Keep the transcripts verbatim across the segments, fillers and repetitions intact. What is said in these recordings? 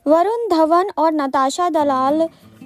वरुण धवन और नताशा दलाल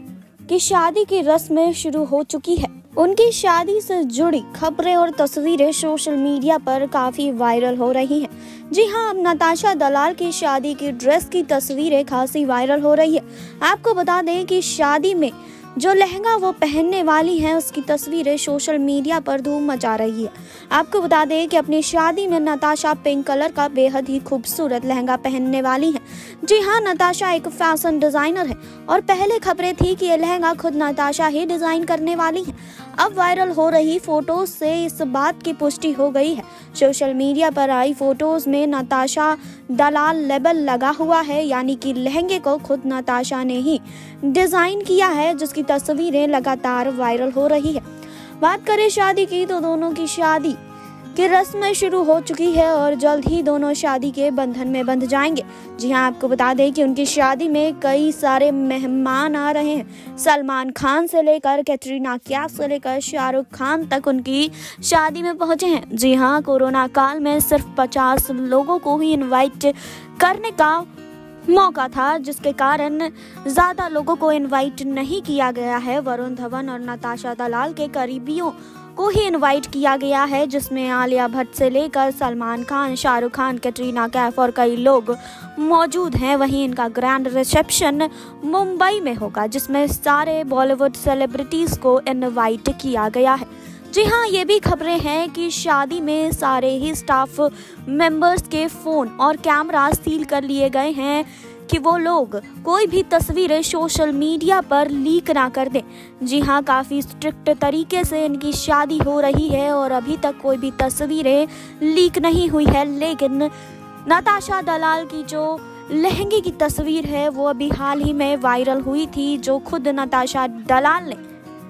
की शादी की रस्में शुरू हो चुकी है। उनकी शादी से जुड़ी खबरें और तस्वीरें सोशल मीडिया पर काफी वायरल हो रही हैं। जी हां, अब नताशा दलाल की शादी की ड्रेस की तस्वीरें खासी वायरल हो रही है। आपको बता दें कि शादी में जो लहंगा वो पहनने वाली हैं, उसकी तस्वीरें सोशल मीडिया पर धूम मचा रही है। आपको बता दें कि अपनी शादी में नताशा पिंक कलर का बेहद ही खूबसूरत लहंगा पहनने वाली हैं। जी हां, नताशा एक फैशन डिजाइनर है और पहले खबरें थी कि ये लहंगा खुद नताशा ही डिजाइन करने वाली हैं। अब वायरल हो रही फोटोज से इस बात की पुष्टि हो गई है। सोशल मीडिया पर आई फोटोज में नताशा दलाल लेबल लगा हुआ है, यानी कि लहंगे को खुद नताशा ने ही डिजाइन किया है, जिसकी तस्वीरें लगातार वायरल हो रही है। बात करें शादी की तो दोनों की शादी की रस्में शुरू हो चुकी है और जल्द ही दोनों शादी के बंधन में बंध जाएंगे। जी हां, आपको बता दें कि उनकी शादी में कई सारे मेहमान आ रहे हैं। सलमान खान से लेकर कैटरीना कैफ से लेकर शाहरुख खान तक उनकी शादी में पहुंचे हैं। जी हां, कोरोना काल में सिर्फ पचास लोगों को ही इनवाइट करने का मौका था, जिसके कारण ज्यादा लोगों को इनवाइट नहीं किया गया है। वरुण धवन और नताशा दलाल के करीबियों को ही इनवाइट किया गया है, जिसमें आलिया भट्ट से लेकर सलमान खान, शाहरुख खान, कैटरीना कैफ और कई लोग मौजूद हैं। वहीं इनका ग्रैंड रिसेप्शन मुंबई में होगा, जिसमें सारे बॉलीवुड सेलिब्रिटीज को इनवाइट किया गया है। जी हाँ, ये भी खबरें हैं कि शादी में सारे ही स्टाफ मेंबर्स के फोन और कैमरा सील कर लिए गए हैं कि वो लोग कोई भी तस्वीरें सोशल मीडिया पर लीक ना कर दें। जी हाँ, काफ़ी स्ट्रिक्ट तरीके से इनकी शादी हो रही है और अभी तक कोई भी तस्वीरें लीक नहीं हुई है। लेकिन नताशा दलाल की जो लहंगे की तस्वीर है वो अभी हाल ही में वायरल हुई थी, जो खुद नताशा दलाल ने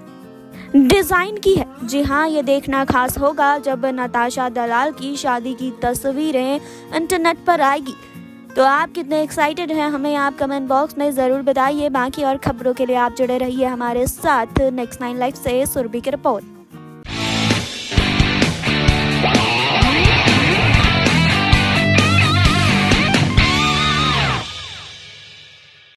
डिजाइन की है। जी हाँ, ये देखना खास होगा जब नताशा दलाल की शादी की तस्वीरें इंटरनेट पर आएगी। तो आप कितने एक्साइटेड हैं, हमें आप कमेंट बॉक्स में ज़रूर बताइए। बाकी और खबरों के लिए आप जुड़े रहिए हमारे साथ। नेक्स्ट नाइन लाइव से सुरभि की रिपोर्ट।